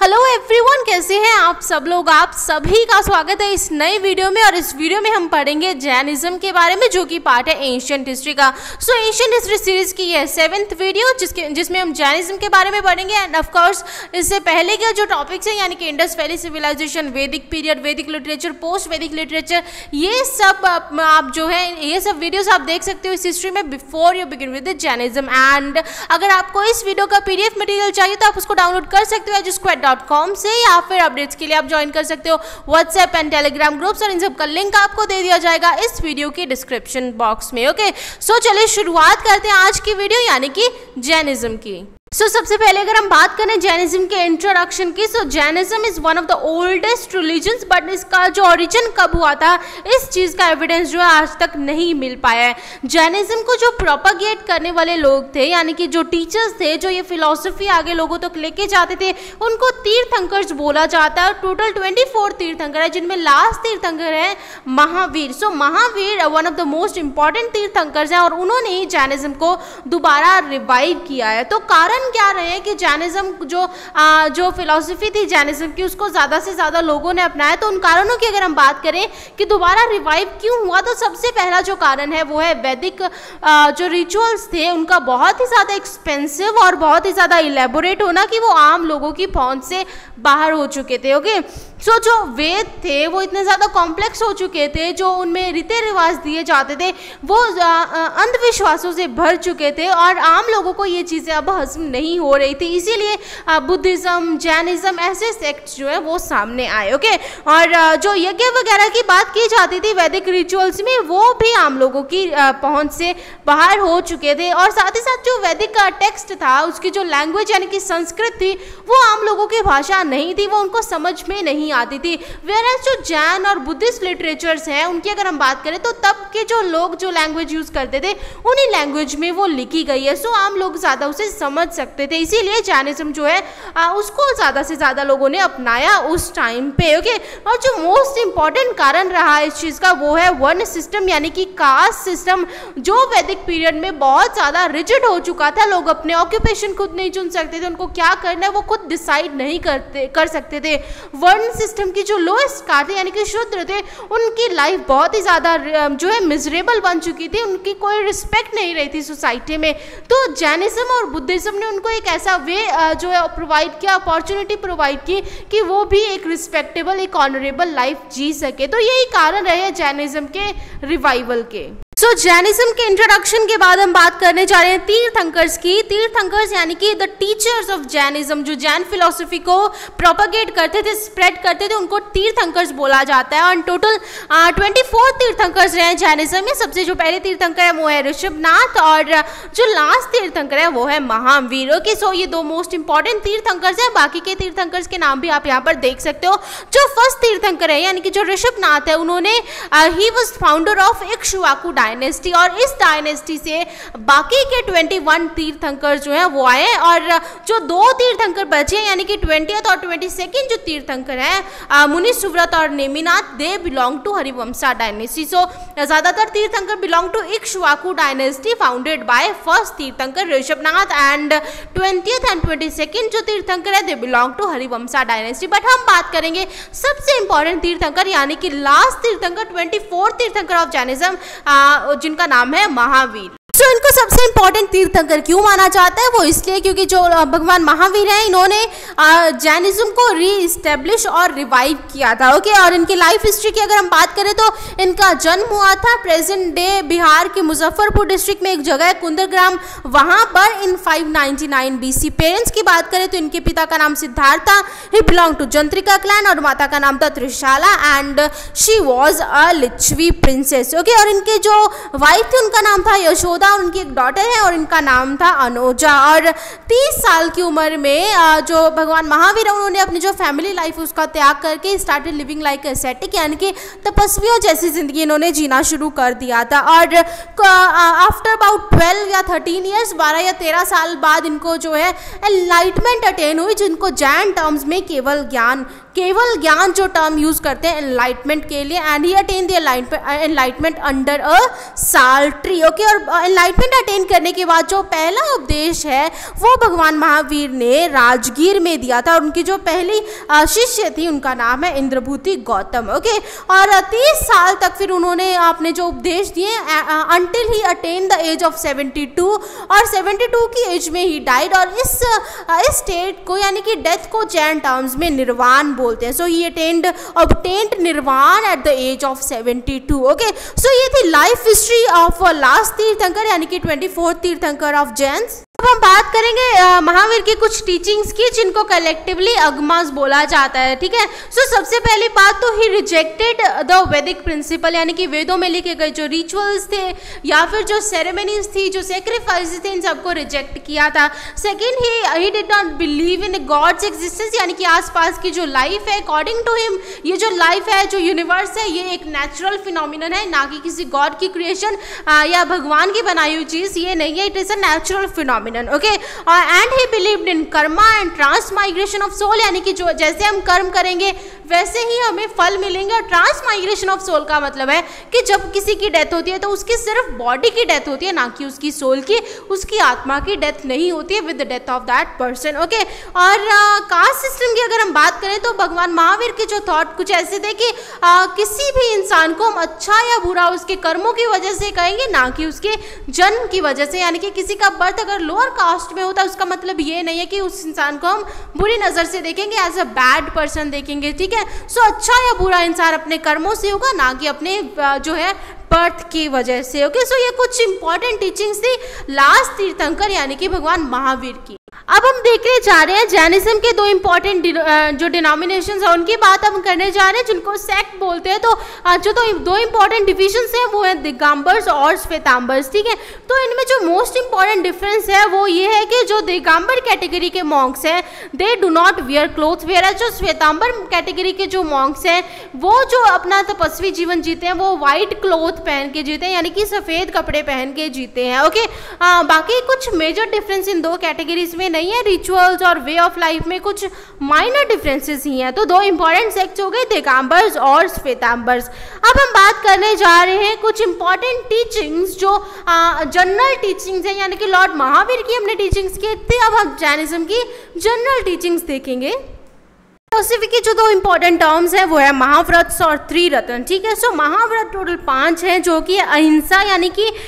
Hello everyone, कैसे हैं आप सब लोग। आप सभी का स्वागत है इस नई वीडियो में। और इस वीडियो में हम पढ़ेंगे जैनिज्म के बारे में, जो कि पार्ट है एंशिएंट हिस्ट्री का। सो एंशिएंट हिस्ट्री सीरीज की ये 7th वीडियो जिसमें हम जैनिज्म के बारे में पढ़ेंगे। एंड ऑफ कोर्स इससे पहले के जो टॉपिक्स हैं, यानी कि Indus valley civilization, Vedic period, Vedic literature, post Vedic literature, ये सब आप जो है ये सब वीडियोस आप देख सकते हो इस हिस्ट्री में before you begin with Jainism. And अगर आपको इस वीडियो का PDF मटेरियल चाहिए तो आप उसको डाउनलोड कर सकते हो edusquad.com से, या फिर अपडेट्स के लिए आप ज्वाइन कर सकते हो व्हाट्सएप एंड टेलीग्राम ग्रुप्स, और इन सब का लिंक आपको दे दिया जाएगा इस वीडियो के डिस्क्रिप्शन बॉक्स में। ओके, सो चलिए शुरुआत करते हैं आज की वीडियो यानी कि जैनिज्म की। सबसे पहले अगर हम बात करें जैनिज्म के इंट्रोडक्शन की, Jainism is one of the oldest religions, but इसका जो ओरिजिन कब हुआ था इस चीज़ का एविडेंस जो है आज तक नहीं मिल पाया है। जैनिज्म को जो प्रोपागेट करने वाले लोग थे, यानी कि जो टीचर्स थे, जो ये फिलॉसफी आगे लोगों तक लेके जाते थे, उनको तीर्थंकर्स बोला जाता है। टोटल 24 तीर्थंकर है, जिनमें लास्ट तीर्थंकर है Mahavir. Mahavir one of the most important tirthankars हैं, और उन्होंने ही जैनिज्म को दोबारा रिवाइव किया है। तो कारण क्या रहे कि जैनिज्म जो फिलॉसफी थी जैनिज्म की, उसको ज़्यादा से ज़्यादा लोगों ने अपनाया। तो उन कारणों की अगर हम बात करें कि दोबारा रिवाइव क्यों हुआ, तो सबसे पहला जो कारण है वो है वैदिक जो रिचुअल्स थे उनका बहुत ही ज़्यादा एक्सपेंसिव और बहुत ही ज़्यादा इलेबोरेट होना, कि वो आम लोगों की पहुंच से बाहर हो चुके थे। ओके, जो वेद थे वो इतने ज़्यादा कॉम्प्लेक्स हो चुके थे, जो उनमें रीति रिवाज दिए जाते थे वो अंधविश्वासों से भर चुके थे, और आम लोगों को ये चीज़ें अब हजम नहीं हो रही थी। इसीलिए बुद्धिज़्म, जैनिज्म ऐसे सेक्ट्स जो है वो सामने आए। ओके, और जो यज्ञ वगैरह की बात की जाती थी वैदिक रिचुअल्स में, वो भी आम लोगों की पहुंच से बाहर हो चुके थे। और साथ ही साथ जो वैदिक टेक्स्ट था, उसकी जो लैंग्वेज यानी कि संस्कृत थी, वो आम लोगों की भाषा नहीं थी, वो उनको समझ में नहीं आती थी। वेयरएज जो जैन और बुद्धिस्ट लिटरेचर्स हैं उनकी अगर हम बात करें, तो तब के जो लोग जो लैंग्वेज यूज करते थे उन्हीं लैंग्वेज में वो लिखी गई है। आम लोग ज़्यादा उसे समझ सकते थे, इसीलिए जैनिज्म जो है उसको ज़्यादा से ज़्यादा लोगों ने अपनाया उस टाइम पे। ओके, और जो मोस्ट इंपॉर्टेंट कारण रहा इस चीज़ का वो है वर्ण सिस्टम, यानी कि कास्ट सिस्टम, जो वैदिक पीरियड में बहुत ज़्यादा रिजिड हो चुका था। लोग अपने ऑक्यूपेशन खुद नहीं चुन सकते थे, उनको क्या करना है वो खुद डिसाइड नहीं कर सकते थे। वर्ण सिस्टम की जो लोएस्ट कास्ट थे, यानी कि शूद्र थे, उनकी लाइफ बहुत ही ज़्यादा जो है मिजरेबल बन चुकी थी, उनकी कोई रिस्पेक्ट नहीं रही थी सोसाइटी में। तो जैनिज्म और बुद्धिज्म ने उनको एक ऐसा वे जो है प्रोवाइड किया, अपॉर्चुनिटी प्रोवाइड की, कि वो भी एक रिस्पेक्टेबल, एक ऑनरेबल लाइफ जी सके। तो यही कारण रहे जैनिज्म के रिवाइवल के। जैनिज्म के इंट्रोडक्शन के बाद हम बात करने जा रहे हैं तीर्थंकर्स की। तीर्थंकर्स यानी कि द टीचर्स ऑफ जैनिज्म, जो जैन फिलॉसफी को प्रोपागेट करते थे, स्प्रेड करते थे, उनको तीर्थंकर्स बोला जाता है। और टोटल 24 तीर्थंकर्स रहे हैं जैनिज्म में। सबसे जो पहले तीर्थंकर है वो है ऋषभनाथ, और जो लास्ट तीर्थंकर है वो है महावीर। ओके, ये दो मोस्ट इंपॉर्टेंट तीर्थंकर्स हैं। बाकी के तीर्थंकर्स के नाम भी आप यहाँ पर देख सकते हो। जो फर्स्ट तीर्थंकर है यानी कि जो ऋषभनाथ है, उन्होंने ही was founder of Ikshvaku dynasty, और इस डायनेस्टी से बाकी के 21 तीर्थंकर जो है वो आए। और जो दो तीर्थंकर बचे यानी कि 20th और 22nd जो तीर्थंकर हैं मुनि सुव्रत और Neminath, they belong to Harivansha dynasty. ज्यादातर tirthankar belong to Ikshvaku dynasty founded by first tirthankar Rishabhanath, and 20th and 22nd जो तीर्थंकर है they belong to Harivansha dynasty. But हम बात करेंगे सबसे इंपॉर्टेंट तीर्थंकर यानी कि लास्ट तीर्थंकर, 24 तीर्थंकर ऑफ जैनिज्म, जिनका नाम है महावीर। इनको सबसे इंपॉर्टेंट तीर्थंकर क्यों माना जाता है, वो इसलिए क्योंकि जो भगवान महावीर हैं, इन्होंने जैनिज्म को री-इस्टेब्लिश और रिवाइव किया था। ओके, और इनकी लाइफ हिस्ट्री की अगर हम बात करें तो इनका जन्म हुआ था प्रेजेंट डे बिहार के मुजफ्फरपुर डिस्ट्रिक्ट में एक जगह है कुंदरग्राम, वहां पर इन 599 BC। पेरेंट्स की बात करें तो इनके पिता का नाम सिद्धार्थ था, he belong to Jantrika clan, और माता का नाम था Trishala, and she was a Lichchhavi princess. Okay, और इनके जो वाइफ थी उनका नाम था यशोदा, उनकी एक डॉटर है और इनका नाम था अनुजा। और 30 साल की उम्र में जो भगवान महावीर है, उन्होंने अपनी जो फैमिली लाइफ उसका त्याग करके स्टार्टेड लिविंग लाइक एसेटिक, यानी कि तपस्वियों जैसी जिंदगी इन्होंने जीना शुरू कर दिया था। और आफ्टर अबाउट 12 या 13 ईयर्स, 12 या 13 साल बाद इनको जो है एनलाइटमेंट अटेन हुई, जिनको जैन टर्म्स में केवल ज्ञान जो टर्म यूज करते हैं एनलाइटमेंट के लिए, and he attain the enlightenment under a sal tree. Okay, और एनलाइटमेंट अटेन करने के बाद जो पहला उपदेश है वो भगवान महावीर ने राजगीर में दिया था। उनकी जो पहली शिष्य थी उनका नाम है इंद्रभूति गौतम। ओके, और 30 साल तक फिर उन्होंने अपने जो उपदेश दिए until he attain the age of 72, और 72 की एज में ही डाइड। और इस स्टेट को यानी कि डेथ को जैन टर्म्स में निर्वाण बोलते हैं। So he obtained nirvana at the age of 72। Okay, so ये थी लाइफ हिस्ट्री ऑफ लास्ट तीर्थंकर यानी कि 24th तीर्थंकर ऑफ जैन्स। अब हम बात करेंगे महावीर की कुछ टीचिंग्स की जिनको कलेक्टिवली अगमास बोला जाता है। ठीक है, सो सबसे पहली बात तो he rejected the Vedic principle यानी कि वेदों में लिखे गए जो रिचुअल्स थे या फिर जो सेरेमनीज थी, जो सेक्रीफाइसेस थे, इन सबको रिजेक्ट किया था। Second, he did not believe in gods existence यानी कि आसपास की जो लाइफ है, अकॉर्डिंग टू हिम ये जो लाइफ है, जो यूनिवर्स है, ये एक नेचुरल फिनोमिनन है, ना कि किसी गॉड की क्रिएशन या भगवान की बनाई हुई चीज़ ये नहीं है। It is a natural phenomenon. Okay, and he believed in karma and transmigration of soul यानी कि जो जैसे हम कर्म करेंगे वैसे ही हमें फल मिलेंगे। और ट्रांसमाइग्रेशन ऑफ सोल का मतलब है कि जब किसी की डेथ होती है तो उसकी सिर्फ बॉडी की डेथ होती है, ना कि उसकी सोल की, उसकी आत्मा की डेथ नहीं होती है with the death of that person. Okay, और कास्ट सिस्टम की अगर हम बात करें तो भगवान महावीर के जो थॉट कुछ ऐसे थे कि किसी भी इंसान को हम अच्छा या बुरा उसके कर्मों की वजह से कहेंगे, ना कि उसके जन्म की वजह से। यानी कि किसी का बर्थ अगर लोअर कास्ट में होता है उसका मतलब ये नहीं है कि उस इंसान को हम बुरी नज़र से देखेंगे, एज अ बैड पर्सन देखेंगे। ठीक है, सो अच्छा या बुरा इंसान अपने कर्मों से होगा, ना कि अपने जो है बर्थ की वजह से। ओके, सो ये कुछ इंपॉर्टेंट टीचिंग्स थी लास्ट तीर्थंकर यानी कि भगवान महावीर की। अब हम देखने जा रहे हैं जैनिज्म के दो इंपॉर्टेंट जो डिनोमिनेशंस है उनकी बात हम करने जा रहे हैं जिनको सेक्ट बोलते हैं। तो जो दो इंपॉर्टेंट डिविजन्स हैं वो है दिगंबर्स और श्वेतांबर्स। ठीक है, तो इनमें जो मोस्ट इंपॉर्टेंट डिफरेंस है वो ये है कि जो दिगंबर कैटेगरी के मॉन्क्स हैं they do not wear cloth, where जो श्वेतांबर कैटेगरी के जो मॉन्क्स हैं वो जो अपना तपस्वी जीवन जीते हैं वो वाइट क्लोथ पहन के जीते हैं यानी कि सफ़ेद कपड़े पहन के जीते हैं। ओके, बाकी कुछ मेजर डिफरेंस इन दो कैटेगरीज में नहीं है। रिचुअल्स और वे ऑफ लाइफ में कुछ माइनर डिफरेंसेस ही हैं। तो दो इंपॉर्टेंट सेक्ट्स हो गए दिगंबर्स और श्वेतांबर्स। अब हम बात करने जा रहे हैं कुछ इंपॉर्टेंट टीचिंग्स जो जनरल टीचिंग्स हैं यानी कि लॉर्ड महावीर की हमने टीचिंग्स की थी। अब हम जैनिज्म की जनरल टीचिंग्स देखेंगे। फिलोसफी की जो दो इंपॉर्टेंट टर्म्स हैं वो है महाव्रत और त्रिरत्न। ठीक है, सो महाव्रत टोटल 5 हैं जो कि अहिंसा यानी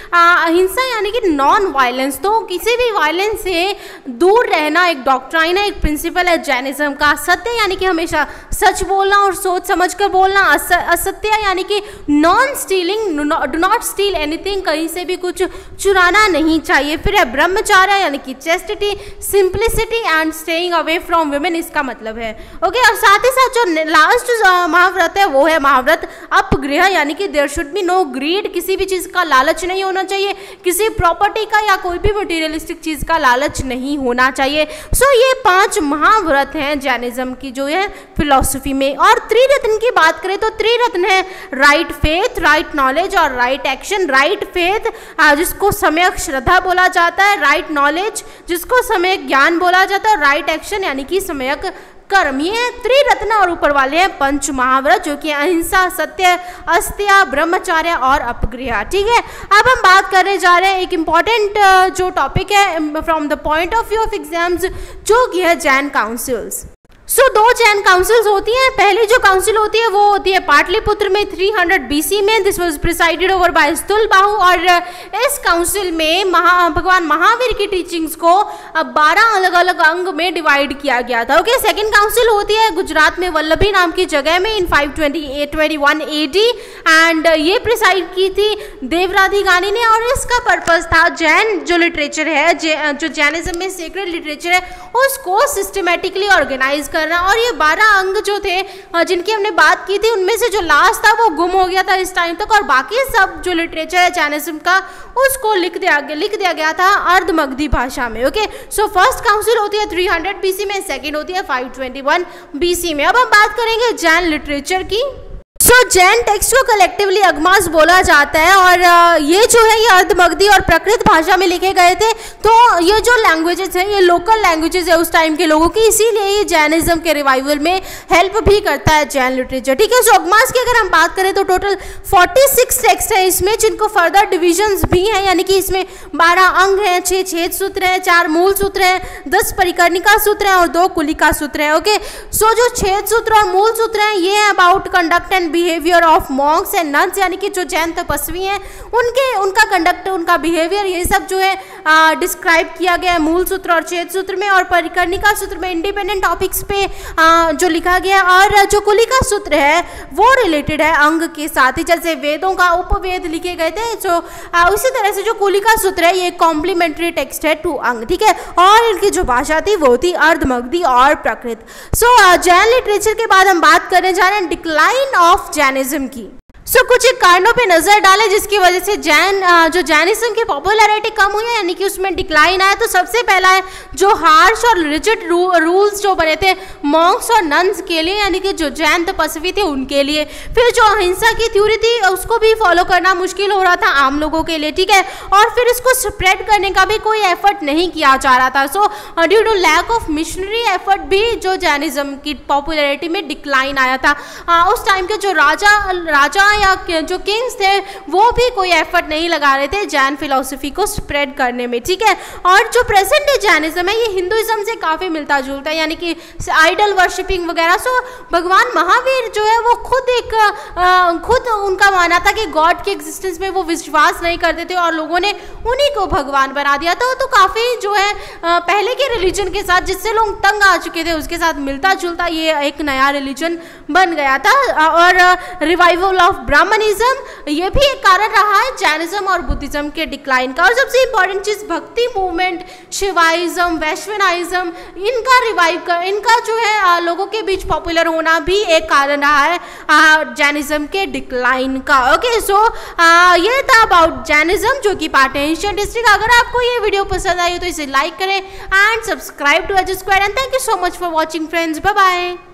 कि नॉन वायलेंस, तो किसी भी वायलेंस से दूर रहना एक डॉक्ट्राइन है, एक प्रिंसिपल है जैनिज्म का। सत्य यानी कि हमेशा सच बोलना और सोच समझ कर बोलना। असत्य यानी कि non stealing, do not steal anything, कहीं से भी कुछ चुराना नहीं चाहिए। फिर है ब्रह्मचार्य यानी कि chastity, simplicity and staying away from women, इसका मतलब है। ओके, और साथ ही साथ जो लास्ट महाव्रत है वो है महाव्रत अपग्रह यानी कि there should be no greed, किसी भी चीज़ का लालच नहीं होना चाहिए, किसी प्रॉपर्टी का या कोई भी मटेरियलिस्टिक चीज़ का लालच नहीं होना चाहिए। सो ये 5 महाव्रत हैं जैनिज्म की जो है फिलॉसफी में। और त्रिरत्न की बात करें तो त्रिरत्न है राइट फेथ, राइट नॉलेज और राइट एक्शन। राइट फेथ जिसको सम्यक श्रद्धा बोला जाता है, राइट नॉलेज जिसको सम्यक ज्ञान बोला जाता है, और राइट एक्शन यानी कि सम्यक कर्म। ये त्रिरत्न और ऊपर वाले हैं 5 महाव्रत जो कि अहिंसा, सत्य, अस्त्य, ब्रह्मचार्य और अपग्रह। ठीक है, अब हम बात करने जा रहे हैं एक इंपॉर्टेंट जो टॉपिक है from the point of view of exams जो कि है Jain councils. So 2 Jain councils होती हैं। पहली जो काउंसिल होती है वो होती है पाटलिपुत्र में 300 BC में। This was presided over by Sthulabahu, और इस काउंसिल में भगवान महावीर की टीचिंग्स को 12 अलग अलग अंग में डिवाइड किया गया था। ओके, सेकंड काउंसिल होती है गुजरात में वल्लभी नाम की जगह में इन 521 AD, एंड ये प्रिसाइड की थी देवराधि गानी ने। और इसका पर्पस था जैन जो लिटरेचर है, जो जैनिज्म में सीक्रेट लिटरेचर है उसको सिस्टमेटिकली ऑर्गेनाइज करना। और ये 12 अंग जो थे जिनकी हमने बात की थी उनमें से जो लास्ट था वो गुम हो गया था इस टाइम तक, और बाकी सब जो लिटरेचर है जैनिज्म का उसको लिख दिया गया था अर्धमगधी भाषा में। ओके, सो फर्स्ट काउंसिल होती है 300 BC में, सेकेंड होती है 521 BC में। अब हम बात करेंगे जैन लिटरेचर की। सो जैन टेक्स्ट को कलेक्टिवली अगमास बोला जाता है और ये जो है ये अर्धमगधी और प्राकृत भाषा में लिखे गए थे। तो ये जो लैंग्वेजेस हैं ये लोकल लैंग्वेजेस है उस टाइम के लोगों की, इसीलिए ये जैनिज्म के रिवाइवल में हेल्प भी करता है जैन लिटरेचर। ठीक है, सो अगमास की अगर हम बात करें तो टोटल 46 टेक्स्ट है इसमें, जिनको फर्दर डिविजन्स भी हैं, यानी कि इसमें 12 अंग हैं, 6 छेद सूत्र हैं, 4 मूल सूत्र हैं, 10 परिकर्णिका सूत्र हैं और 2 कुलिका सूत्र हैं। ओके, सो जो छेद सूत्र और मूल सूत्र हैं ये है about conduct and behaviour of monks and nuns, यानी कि जो जैन तपस्वी हैं उनका कंडक्ट, उनका बिहेवियर, ये सब जो है डिस्क्राइब किया गया है मूल सूत्र और छेद सूत्र में। और परिकर्णिका सूत्र में इंडिपेंडेंट टॉपिक्स पे जो लिखा गया है, और जो कुलिका सूत्र है वो रिलेटेड है अंग के साथ ही, जैसे वेदों का उपवेद लिखे गए थे। जो उसी तरह से जो कुलिका सूत्र है ये कॉम्प्लीमेंट्री टेक्स्ट है टू अंग। ठीक है, और इनकी जो भाषा थी वो थी अर्धमगधी और प्राकृत। सो जैन लिटरेचर के बाद हम बात करने जा रहे हैं डिक्लाइन ऑफ जैनिज्म की। सो कुछ एक कारणों पे नजर डालें जिसकी वजह से जो जैनिज्म की पॉपुलैरिटी कम हुई है, यानी कि उसमें डिक्लाइन आया। तो सबसे पहला है जो हार्श और रिजिड रूल्स जो बने थे मॉन्क्स और नन्स के लिए, यानी कि जो जैन तपस्वी थे उनके लिए। फिर जो अहिंसा की थ्योरी थी उसको भी फॉलो करना मुश्किल हो रहा था आम लोगों के लिए। ठीक है, और फिर इसको स्प्रेड करने का भी कोई एफर्ट नहीं किया जा रहा था। So due to lack of missionary effort भी जो जैनिज्म की पॉपुलैरिटी में डिक्लाइन आया था। उस टाइम के जो राजा या जो किंग्स थे वो भी कोई एफर्ट नहीं लगा रहे थे जैन फिलॉसफी को स्प्रेड करने में। ठीक है, और जो प्रेजेंट डे जैनिज्म है ये हिंदुइज्म से काफ़ी मिलता जुलता है, यानी कि आइडल वर्शिपिंग वगैरह। सो भगवान महावीर जो है वो खुद उनका माना था कि गॉड के एग्जिस्टेंस में वो विश्वास नहीं करते थे और लोगों ने उन्हीं को भगवान बना दिया था। तो काफ़ी जो है पहले के रिलीजन के साथ जिससे लोग तंग आ चुके थे उसके साथ मिलता जुलता ये एक नया रिलीजन बन गया था। और रिवाइवल ऑफ ब्राह्मणिज्म ये भी एक कारण रहा है जैनिज्म और बुद्धिज्म के डिक्लाइन का। और सबसे इंपॉर्टेंट चीज भक्ति मूवमेंट, शिवाइज्म, वैष्णविज्म, इनका रिवाइव कर, इनका जो है लोगों के बीच पॉपुलर होना भी एक कारण रहा है जैनिज्म के डिक्लाइन का। ओके, सो ये था अबाउट जैनिज्म जो कि पार्ट है एंशिएंट हिस्ट्री का। अगर आपको ये वीडियो पसंद आई तो इसे लाइक करें and subscribe to Edusquad and thank you so much for watching friends. Bye bye.